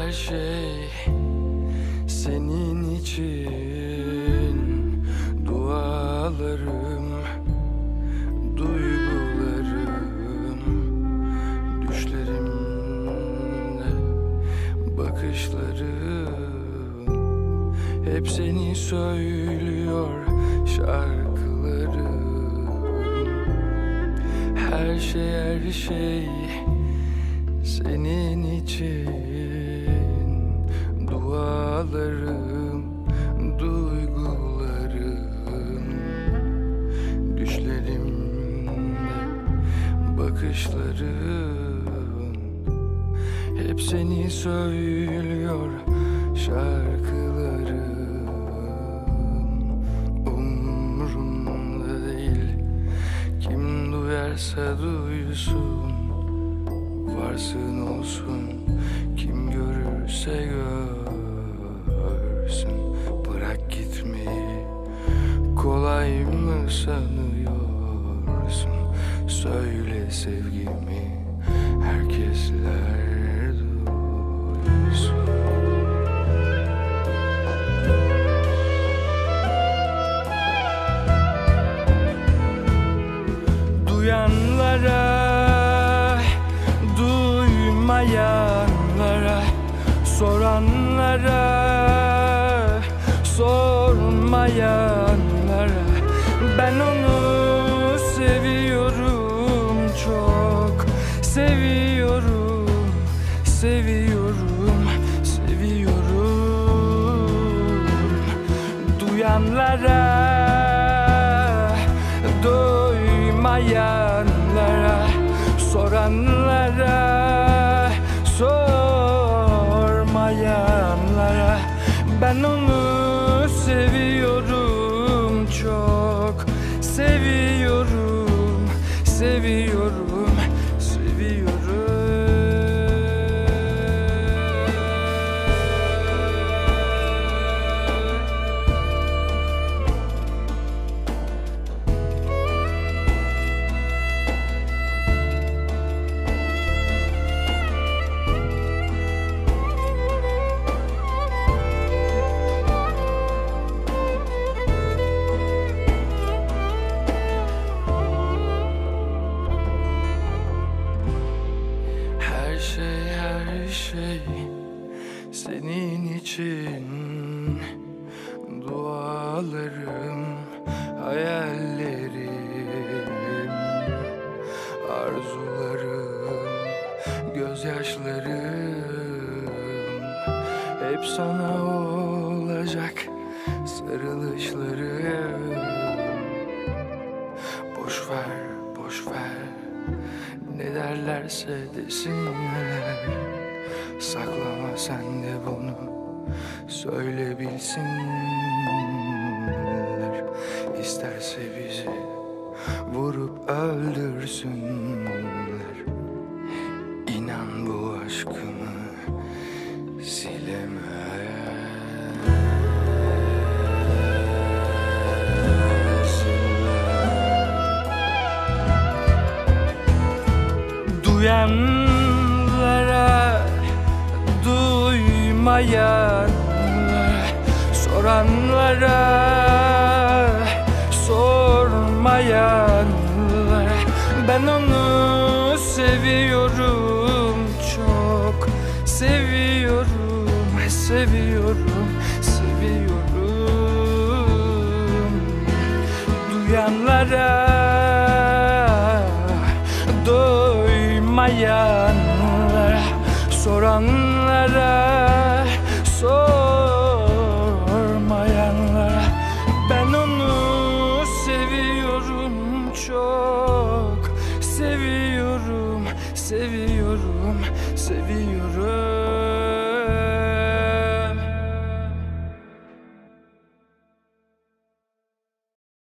Her şey senin için, dualarım, duygularım, düşlerimde bakışlarım, hep seni söylüyor şarkılarım. Her şey senin için, dualarım, duygularım, düşlerimde bakışlarım, hep seni söylüyor şarkılarım. Umrumda değil, kim duyarsa duysun, varsın olsun, kim görürse görsün. Bırak gitmeyi kolay mı sanıyorsun? Söyle sevgimi herkesler duysun. Duyanlara, duymayanlara, soranlara, sormayanlara, ben onu seviyorum, çok seviyorum, seviyorum, seviyorum. Duyanlara, duymayanlara, soranlara, sormayanlara, ben onu seviyorum, çok seviyorum, seviyorum, seviyorum. Her şey senin için, dualarım, hayallerim, arzularım, gözyaşlarım, hep sana olacak sarılışlarım. Boş ver, boş ver, ne derlerse desinler, saklama sen de bunu, söyle bilsinler. İsterse bizi vurup öldürsünler, İnan bu aşkımı silemezler. Duyanlara, duymayanlara, soranlara, sormayanlara, ben onu seviyorum, çok seviyorum, seviyorum, seviyorum. Duyanlara, duymayanlara, soranlara, sormayanlara, ben onu seviyorum, çok seviyorum, seviyorum, seviyorum.